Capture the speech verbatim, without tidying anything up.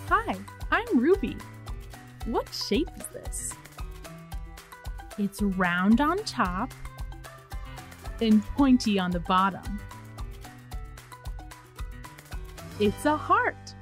Hi, I'm Ruby. What shape is this? It's round on top and pointy on the bottom. It's a heart.